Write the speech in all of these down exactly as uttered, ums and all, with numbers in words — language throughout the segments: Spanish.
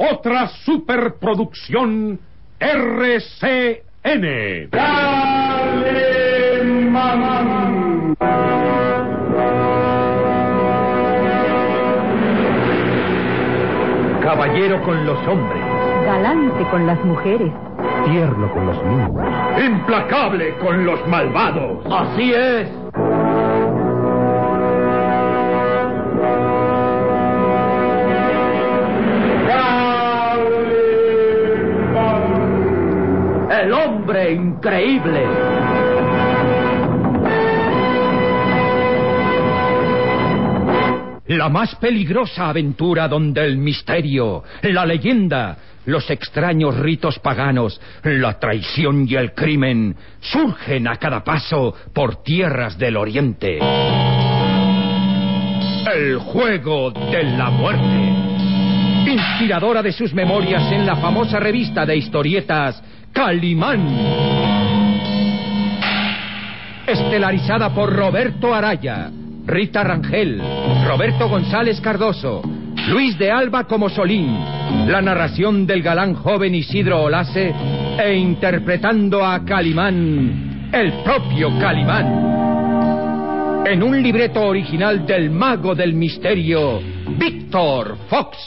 otra superproducción R C N. Calimán. Caballero con los hombres. Galante con las mujeres. Tierno con los niños. Implacable con los malvados. Así es. El hombre increíble. La más peligrosa aventura donde el misterio, la leyenda, los extraños ritos paganos, la traición y el crimen surgen a cada paso por tierras del oriente. El juego de la muerte. Inspiradora de sus memorias en la famosa revista de historietas Calimán. Estelarizada por Roberto Araya, Rita Rangel, Roberto González Cardoso, Luis de Alba como Solín, la narración del galán joven Isidro Olase e interpretando a Calimán, el propio Calimán. En un libreto original del mago del misterio, Víctor Fox.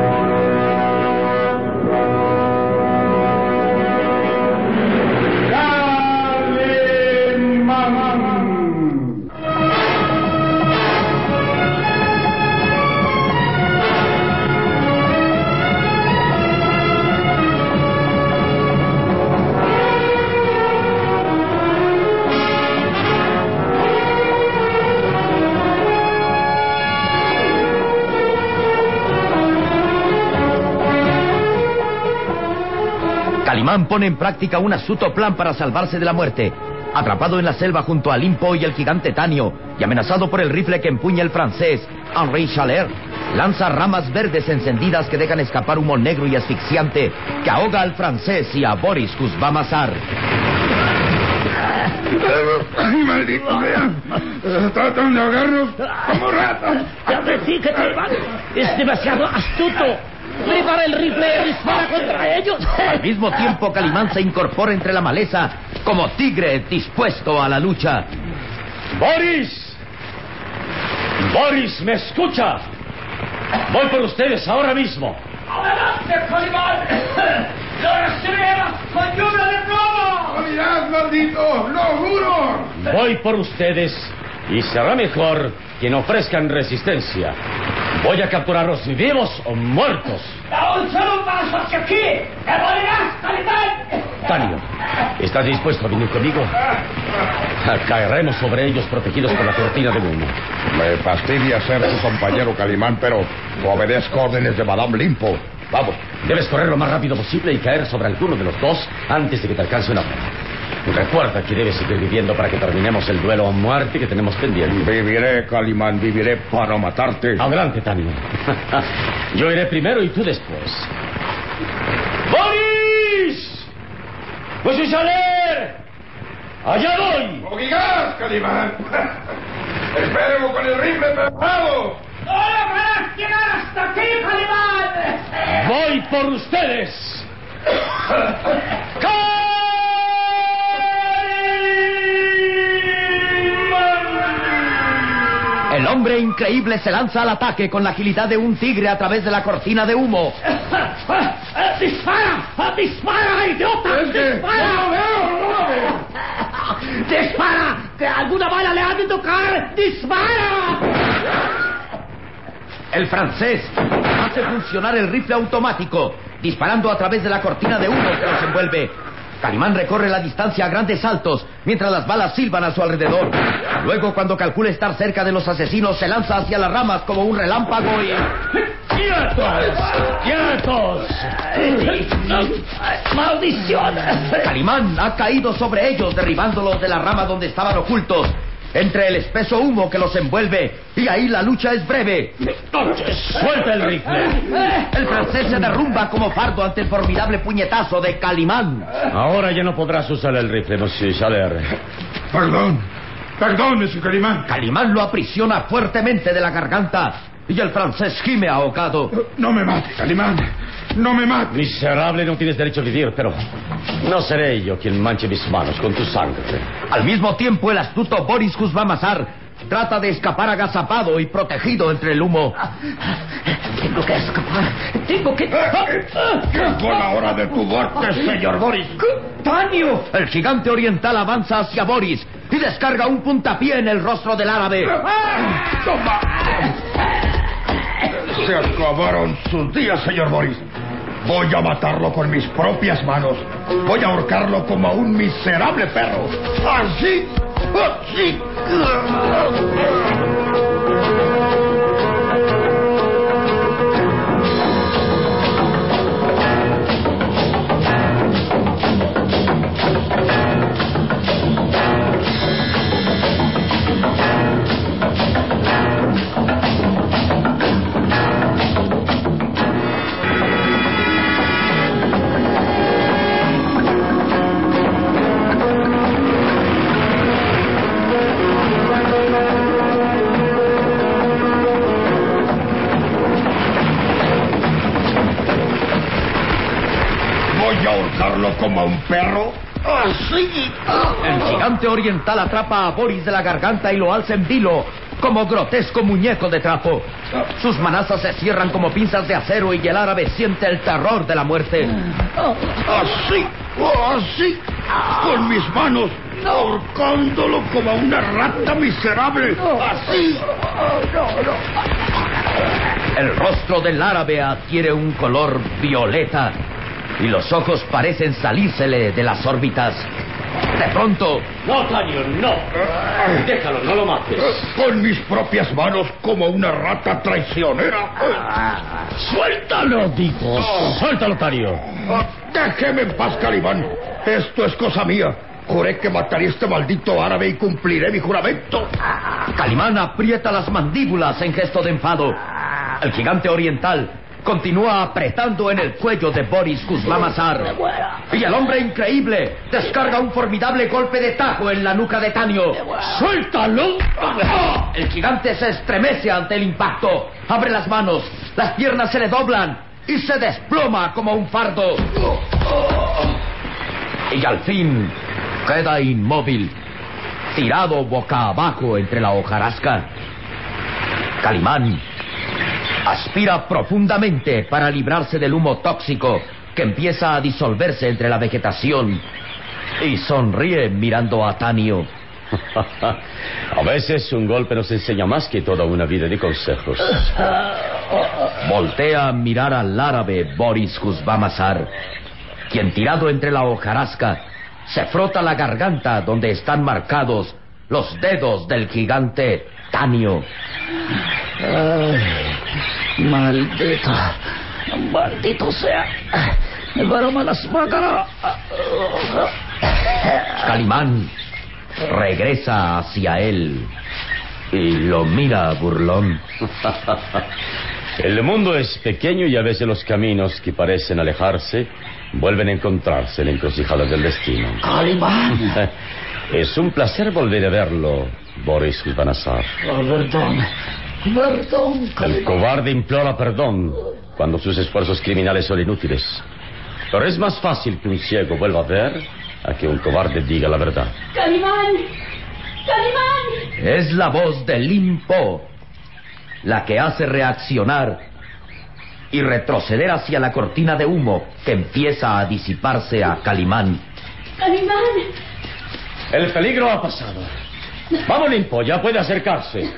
Calimán pone en práctica un astuto plan para salvarse de la muerte. Atrapado en la selva junto a Limpo y el gigante Tanio, y amenazado por el rifle que empuña el francés Henri Chaleur, lanza ramas verdes encendidas que dejan escapar humo negro y asfixiante que ahoga al francés y a Boris Kuzbamazar. ¡Ay, maldito sea! ¡Tratan de ahogarnos como ratas! ¡Ya decí que te van! ¡Es demasiado astuto! ¡Prepara el rifle y dispara contra ellos! Al mismo tiempo, Calimán se incorpora entre la maleza como tigre dispuesto a la lucha. ¡Boris! ¡Boris, me escucha! Voy por ustedes ahora mismo. ¡Adelante, Calimán! ¡Lo recibirás con lluvia de plomo! ¡Morirás, maldito! ¡Lo juro! Voy por ustedes y será mejor que no ofrezcan resistencia. Voy a capturarlos vivos o muertos. ¡Da un solo paso hacia aquí! ¡Te morirás, Calimán! Tanio, ¿estás dispuesto a venir conmigo? Caeremos sobre ellos protegidos por la cortina de humo. Me fastidia ser tu compañero, Calimán, pero obedezco órdenes de Madame Limpo. Vamos. Debes correr lo más rápido posible y caer sobre alguno de los dos antes de que te alcance una bala. Recuerda que debes seguir viviendo para que terminemos el duelo a muerte que tenemos pendiente. Viviré, Calimán, viviré para matarte. Adelante, Tanio. Yo iré primero y tú después. ¡Boris! ¡Pues Chaleur! ¡Allá voy! ¡Oigas, Calimán! ¡Espero con el rifle preparado! ¡No lograrás llegar hasta aquí, Calimán! ¡Voy por ustedes! El hombre increíble se lanza al ataque con la agilidad de un tigre a través de la cortina de humo. ¡Dispara! ¡Dispara, idiota! Es que ¡Dispara! no lo veo, no lo veo. ¡Dispara! ¡Que alguna bala le ha de tocar! ¡Dispara! El francés hace funcionar el rifle automático, disparando a través de la cortina de humo que los envuelve. Calimán recorre la distancia a grandes saltos, mientras las balas silban a su alrededor. Luego, cuando calcula estar cerca de los asesinos, se lanza hacia las ramas como un relámpago y... ¡Quietos! ¡Quietos! ¡Maldición! Calimán ha caído sobre ellos, derribándolos de la rama donde estaban ocultos, entre el espeso humo que los envuelve, y ahí la lucha es breve. ¡Suelta el rifle! El francés se derrumba como fardo ante el formidable puñetazo de Calimán. Ahora ya no podrás usar el rifle, monsieur Chaleur. Perdón, perdón, monsieur Calimán. Calimán lo aprisiona fuertemente de la garganta y el francés gime ahogado. No me mates, Calimán. No me mates. Miserable, no tienes derecho a vivir, pero no seré yo quien manche mis manos con tu sangre. Al mismo tiempo, el astuto Boris Kuzmamazar trata de escapar agazapado y protegido entre el humo. Tengo que escapar. Tengo que... Llegó la hora de tu muerte, señor Boris. ¡Tanio! El gigante oriental avanza hacia Boris y descarga un puntapié en el rostro del árabe. ¡Toma! Se acabaron sus días, señor Boris. Voy a matarlo con mis propias manos. Voy a ahorcarlo como a un miserable perro. Así, así. Como a un perro. Así. El gigante oriental atrapa a Boris de la garganta y lo alza en vilo como grotesco muñeco de trapo. Sus manazas se cierran como pinzas de acero y el árabe siente el terror de la muerte. Así, así, con mis manos, ahorcándolo como a una rata miserable. Así. El rostro del árabe adquiere un color violeta y los ojos parecen salírsele de las órbitas. De pronto... No, Tanio, no. Déjalo, no lo mates. Con mis propias manos como una rata traicionera. ¡Suéltalo, digo! ¡Suéltalo, Tanio! Déjeme en paz, Calimán. Esto es cosa mía. Juré que mataría a este maldito árabe y cumpliré mi juramento. Calimán aprieta las mandíbulas en gesto de enfado. El gigante oriental continúa apretando en el cuello de Boris Kuzmamazar. Y el hombre increíble descarga un formidable golpe de tajo en la nuca de Tanio. ¡Suéltalo! El gigante se estremece ante el impacto. Abre las manos, las piernas se le doblan y se desploma como un fardo. Y al fin queda inmóvil, tirado boca abajo entre la hojarasca. Calimán aspira profundamente para librarse del humo tóxico que empieza a disolverse entre la vegetación y sonríe mirando a Tanio. A veces un golpe nos enseña más que toda una vida de consejos. Voltea a mirar al árabe Boris Kuzmamazar, quien tirado entre la hojarasca se frota la garganta donde están marcados los dedos del gigante Tanio. Ay, maldito, maldito sea. Varoma las mácaras. Calimán regresa hacia él y lo mira burlón. El mundo es pequeño y a veces los caminos que parecen alejarse vuelven a encontrarse en la encrucijada del destino. Calimán. Es un placer volver a verlo, Boris Kuzmamazar. Oh, perdón, perdón, Calimán. El cobarde implora perdón cuando sus esfuerzos criminales son inútiles. Pero es más fácil que un ciego vuelva a ver a que un cobarde diga la verdad. ¡Calimán! ¡Calimán! Es la voz de Limpo la que hace reaccionar y retroceder hacia la cortina de humo que empieza a disiparse a Calimán. ¡Calimán! El peligro ha pasado. Vamos, Limpo, ya puede acercarse.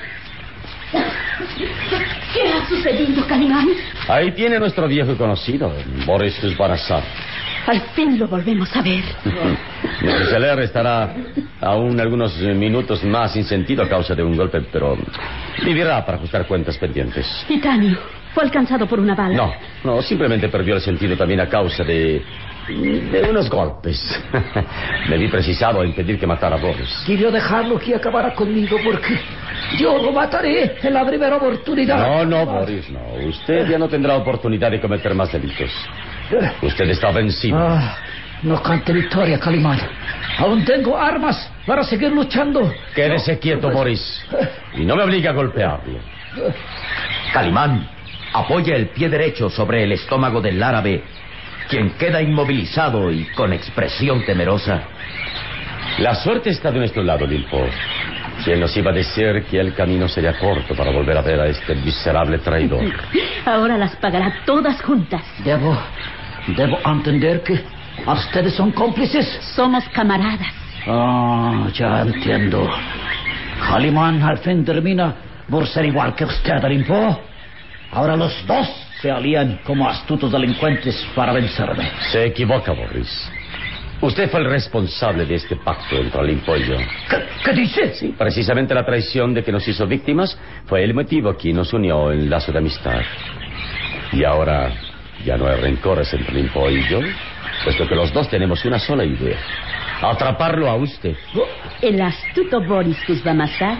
¿Qué ha sucedido, Calimán? Ahí tiene nuestro viejo conocido, Boris Kuzmamazar. Al fin lo volvemos a ver. mister Scheller estará aún algunos minutos más sin sentido a causa de un golpe, pero vivirá para ajustar cuentas pendientes. ¿Y Tanio? ¿Fue alcanzado por una bala? No, no, simplemente perdió el sentido también a causa de... de unos golpes. Me vi precisado a impedir que matara a Boris. Quiero dejarlo que acabara conmigo porque yo lo mataré en la primera oportunidad. No, no, Boris, no. Usted ya no tendrá oportunidad de cometer más delitos. Usted está vencido. Ah, no cante victoria, Calimán. Aún tengo armas para seguir luchando. Quédese quieto, Boris. Y no me obligue a golpearlo. Calimán apoya el pie derecho sobre el estómago del árabe, quien queda inmovilizado y con expresión temerosa. La suerte está de nuestro lado, Limpo. ¿Quién nos iba a decir que el camino sería corto para volver a ver a este miserable traidor? Ahora las pagará todas juntas. Debo... Debo entender que ustedes son cómplices. Somos camaradas. Ah, ya entiendo. Calimán al fin termina por ser igual que usted, Limpo. Ahora los dos se alían como astutos delincuentes para vencerme. Se equivoca, Boris. Usted fue el responsable de este pacto entre Limpo y yo. ¿Qué, qué dice? Sí, precisamente la traición de que nos hizo víctimas fue el motivo que nos unió en lazo de amistad. Y ahora ya no hay rencores entre Limpo y yo, puesto que los dos tenemos una sola idea: atraparlo a usted. El astuto Boris Kuzbamazar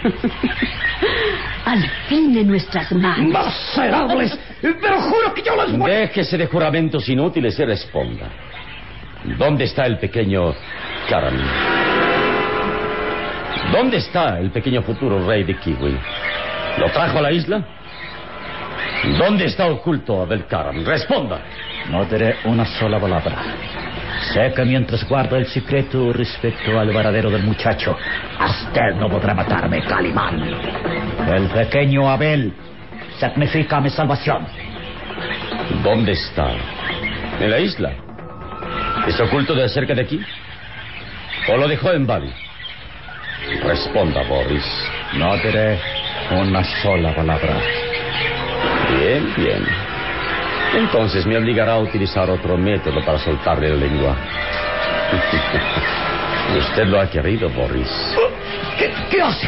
al fin en nuestras manos. ¡Miserables! Pero juro que yo los voy... Déjese de juramentos inútiles y responda. ¿Dónde está el pequeño Karam? ¿Dónde está el pequeño futuro rey de Kiwi? ¿Lo trajo a la isla? ¿Dónde está oculto Abel Karam? Responda. No diré una sola palabra. Sé que mientras guardo el secreto respecto al varadero del muchacho, usted no podrá matarme, Calimán. El pequeño Abel significa mi salvación. ¿Dónde está? ¿En la isla? ¿Es oculto de cerca de aquí? ¿O lo dejó en Bali? Responda, Boris. No diré una sola palabra. Bien, bien. Entonces me obligará a utilizar otro método para soltarle la lengua. Usted lo ha querido, Boris. ¿Qué, qué hace?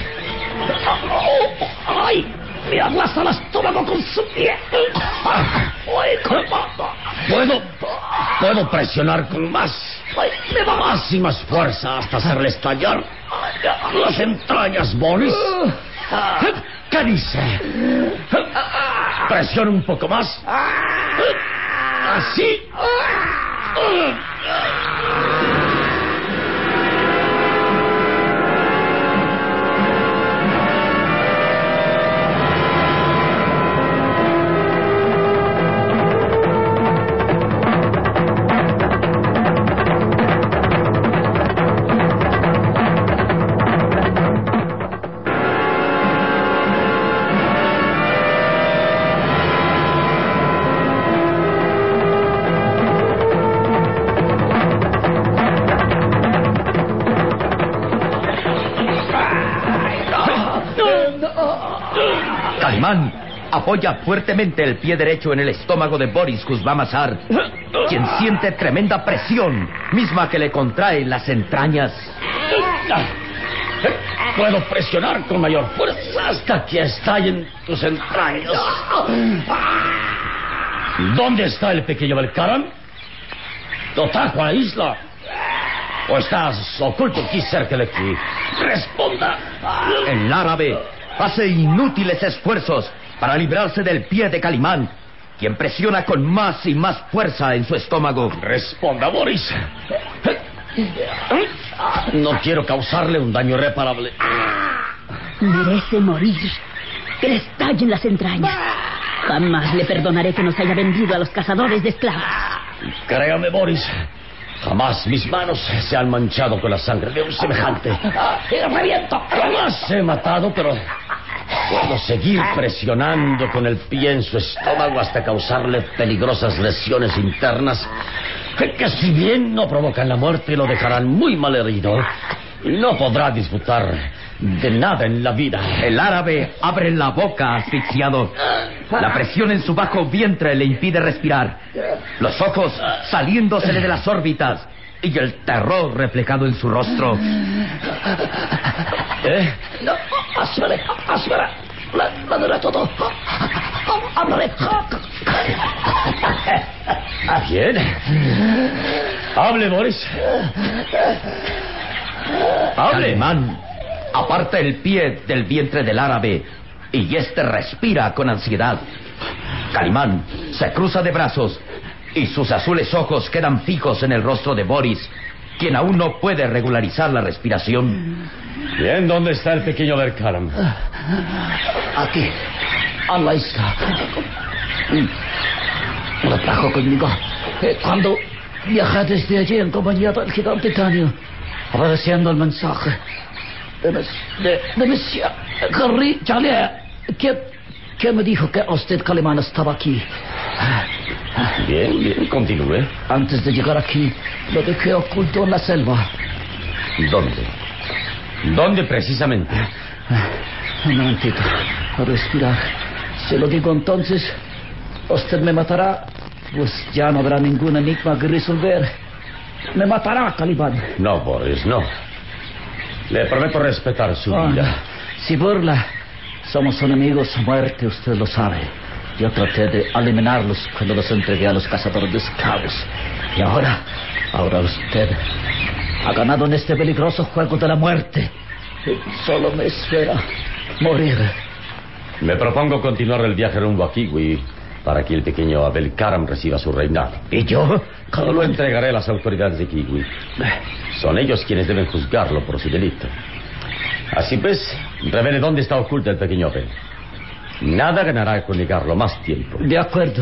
¡Ay! Me ablasta el estómago con su pie. ¡Ay, caramba! ¿Puedo, puedo presionar con más, me va más y más fuerza hasta hacerle estallar las entrañas, Boris? ¿Qué dice? Presiona un poco más. Así. Calimán apoya fuertemente el pie derecho en el estómago de Boris Kuzbamazar, quien siente tremenda presión, misma que le contrae las entrañas. Puedo presionar con mayor fuerza hasta que estallen tus entrañas. ¿Dónde está el pequeño Belkaram? ¿Lo trajo a la isla? ¿O estás oculto aquí cerca de aquí? ¡Responda! El árabe hace inútiles esfuerzos para librarse del pie de Calimán, quien presiona con más y más fuerza en su estómago. Responda, Boris. No quiero causarle un daño irreparable. Merece morir. Que le estallen las entrañas. Jamás le perdonaré que nos haya vendido a los cazadores de esclavos. Créame, Boris. Jamás mis manos se han manchado con la sangre de un semejante. ¡Reviento! Jamás he matado, pero puedo seguir presionando con el pie en su estómago hasta causarle peligrosas lesiones internas que, si bien no provocan la muerte, lo dejarán muy mal herido y no podrá disfrutar de nada en la vida. El árabe abre la boca asfixiado. La presión en su bajo vientre le impide respirar. Los ojos saliéndosele de las órbitas y el terror reflejado en su rostro. ¿Eh? No, espere, espere. La, la diré todo. Háblale. Bien. Hable, Boris. Hable. Calimán aparta el pie del vientre del árabe y este respira con ansiedad. Calimán se cruza de brazos y sus azules ojos quedan fijos en el rostro de Boris, quien aún no puede regularizar la respiración. Bien, ¿dónde está el pequeño Belkaram? Aquí. a la isla. Lo trajo conmigo eh, cuando viajé desde allí en compañía del gigante Tanio, obedeciendo el mensaje de, de, de Monsieur Henri Chaleur, que, que me dijo que usted, Calimán, estaba aquí. Bien, bien, continúe. Antes de llegar aquí, lo dejé oculto en la selva. ¿Dónde? ¿Dónde precisamente? Un momentito, a respirar. Si lo digo entonces, usted me matará, pues ya no habrá ningún enigma que resolver. Me matará, Calimán. No, Boris, no. Le prometo respetar su Oh, vida. no. Si burla, somos enemigos a muerte, usted lo sabe. Yo traté de eliminarlos cuando los entregué a los cazadores de esclavos. Y ahora, ahora usted ha ganado en este peligroso juego de la muerte. Y solo me espera morir. Me propongo continuar el viaje rumbo a Kiwi para que el pequeño Abel Karam reciba su reinado. ¿Y yo? No lo entregaré a las autoridades de Kiwi. Son ellos quienes deben juzgarlo por su delito. Así pues, revele dónde está oculto el pequeño Abel. Nada ganará con negarlo más tiempo. De acuerdo.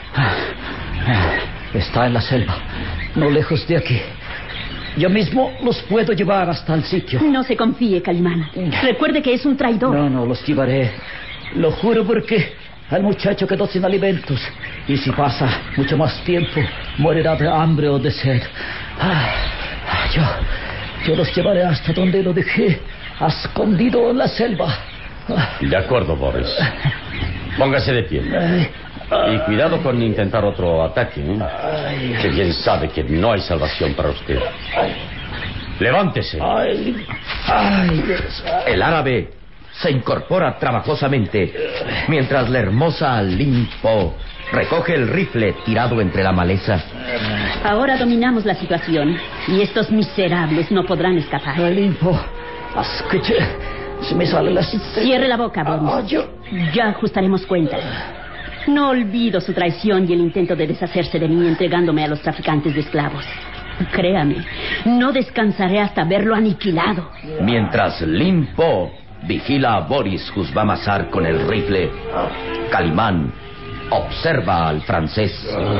Está en la selva, no lejos de aquí. Yo mismo los puedo llevar hasta el sitio. No se confíe, Calimán. Recuerde que es un traidor. No, no, los llevaré. Lo juro porque el muchacho quedó sin alimentos. Y si pasa mucho más tiempo, morirá de hambre o de sed. Ah, yo, yo los llevaré hasta donde lo dejé, escondido en la selva. De acuerdo, Boris. Póngase de pie. Y cuidado con intentar otro ataque, ¿eh? Que bien sabe que no hay salvación para usted. Levántese. Ay, ay, Dios. El árabe se incorpora trabajosamente mientras la hermosa Lim Po recoge el rifle tirado entre la maleza. Ahora dominamos la situación y estos miserables no podrán escapar. Limpo, escuche, se me sale la... Cierre la boca, Boris. Ah, yo... Ya ajustaremos cuentas. No olvido su traición y el intento de deshacerse de mí entregándome a los traficantes de esclavos. Créame, no descansaré hasta verlo aniquilado. Mientras Lim Po vigila a Boris Husbamazar con el rifle, Calimán observa al francés.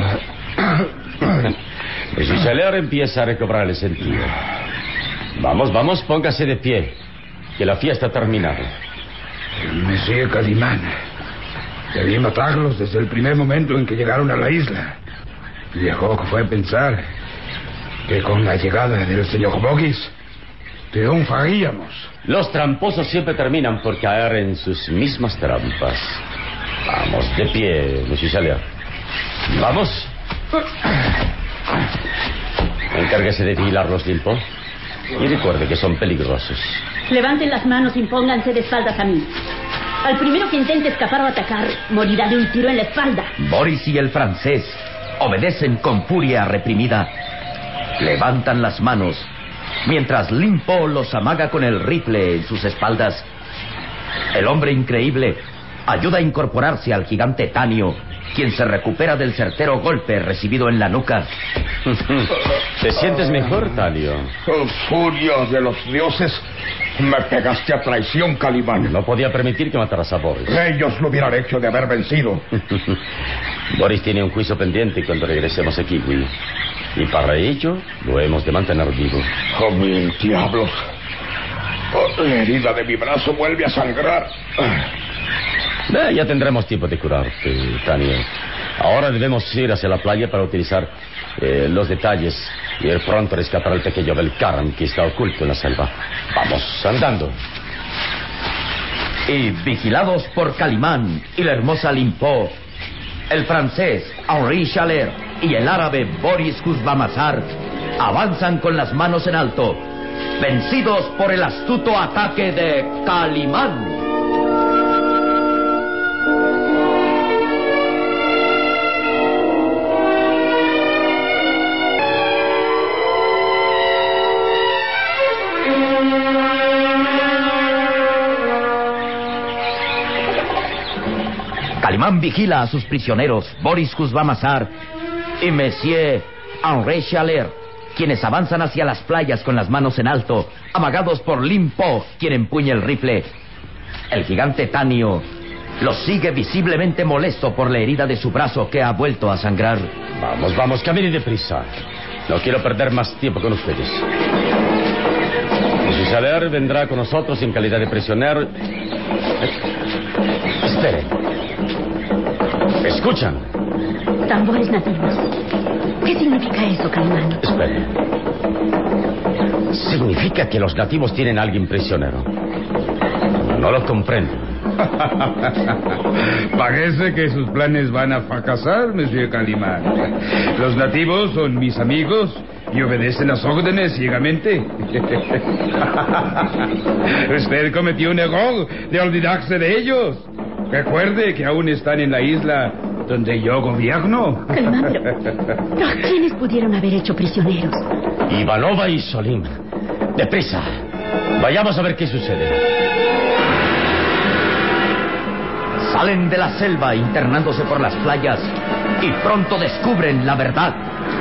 Su Chaleur empieza a recobrar el sentido. Vamos, vamos, póngase de pie, que la fiesta ha terminado. Monsieur Calimán, debí matarlos desde el primer momento en que llegaron a la isla. Lecoq fue pensar que con la llegada del señor Boris triunfaríamos. Los tramposos siempre terminan por caer en sus mismas trampas. Vamos, de pie, Monsieur Chaleur. Vamos. Encárguese de vigilarlos, Lim Po. Y recuerde que son peligrosos. Levanten las manos y pónganse de espaldas a mí. Al primero que intente escapar o atacar, morirá de un tiro en la espalda. Boris y el francés obedecen con furia reprimida. Levantan las manos mientras Lim Po los amaga con el rifle en sus espaldas. El hombre increíble ayuda a incorporarse al gigante Tanio, quien se recupera del certero golpe recibido en la nuca. ¿Te sientes mejor, Tanio? Oh, furia de los dioses, me pegaste a traición, Calimán. No podía permitir que mataras a Boris. Ellos lo hubieran hecho de haber vencido. Boris tiene un juicio pendiente cuando regresemos a Kiwi. Y para ello lo hemos de mantener vivo. Oh, mil diablos. Oh, la herida de mi brazo vuelve a sangrar. Eh, ya tendremos tiempo de curarte, Tanio. Ahora debemos ir hacia la playa para utilizar eh, los detalles y ir pronto a rescatar al pequeño Abel Karam, que está oculto en la selva. Vamos, andando. Y vigilados por Calimán y la hermosa Lim Po, el francés Henri Chaleur y el árabe Boris Husbamazar avanzan con las manos en alto, vencidos por el astuto ataque de Calimán. Calimán vigila a sus prisioneros, Boris Husbamazar y Monsieur Henri Chaleur, quienes avanzan hacia las playas con las manos en alto, amagados por Lim Po, quien empuña el rifle. El gigante Tanio Lo sigue visiblemente molesto por la herida de su brazo que ha vuelto a sangrar. Vamos, vamos, caminen deprisa. No quiero perder más tiempo con ustedes. Monsieur Chaleur vendrá con nosotros en calidad de prisionero. Eh, esperen. ¿Escuchan? Tambores nativos. ¿Qué significa eso, Calimán? Esperen. Significa que los nativos tienen a alguien prisionero. No lo comprendo. Parece que sus planes van a fracasar, Monsieur Calimán. Los nativos son mis amigos y obedecen las órdenes ciegamente. Usted cometió un error de olvidarse de ellos. Recuerde que aún están en la isla donde yo gobierno. Calimán, pero, pero ¿a quiénes pudieron haber hecho prisioneros? Ivanova y Solín. Deprisa. Vayamos a ver qué sucede. Salen de la selva internándose por las playas y pronto descubren la verdad.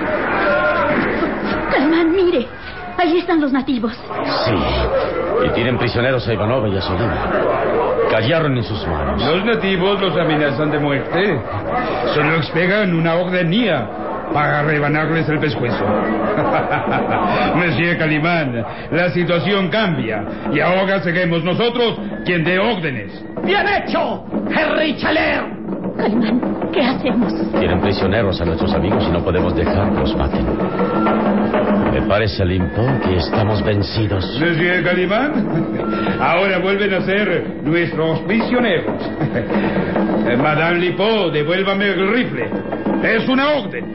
Calimán, mire. Ahí están los nativos. Sí. Y tienen prisioneros a Ivanova y a Solín. Cayeron en sus manos. Los nativos los amenazan de muerte. Solo esperan una orden mía para rebanarles el pescuezo. Monsieur Calimán, la situación cambia y ahora seremos nosotros quien dé órdenes. ¡Bien hecho, Henry Chaleur! Calimán, ¿qué hacemos? Tienen prisioneros a nuestros amigos y no podemos dejar que los maten. Me parece, Limpo, que estamos vencidos. Monsieur Calimán, ahora vuelven a ser nuestros prisioneros. Madame Lipo, devuélvame el rifle. Es una orden.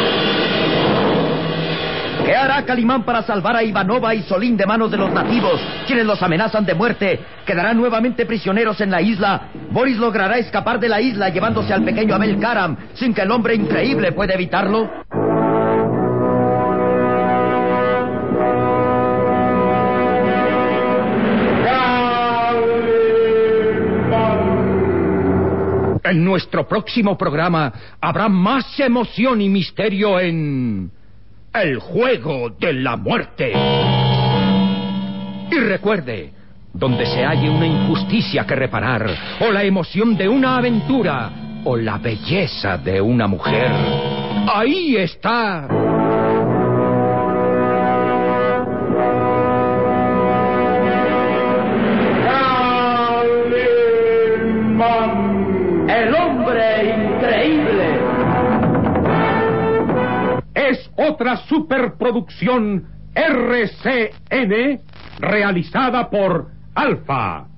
¿Qué hará Calimán para salvar a Ivanova y Solín de manos de los nativos, quienes los amenazan de muerte? ¿Quedarán nuevamente prisioneros en la isla? ¿Boris logrará escapar de la isla llevándose al pequeño Abel Karam sin que el hombre increíble pueda evitarlo? En nuestro próximo programa habrá más emoción y misterio en El Juego de la Muerte. Y recuerde, donde se halle una injusticia que reparar, o la emoción de una aventura, o la belleza de una mujer, ahí está ¡El hombre increíble! es otra superproducción R C N realizada por Alfa.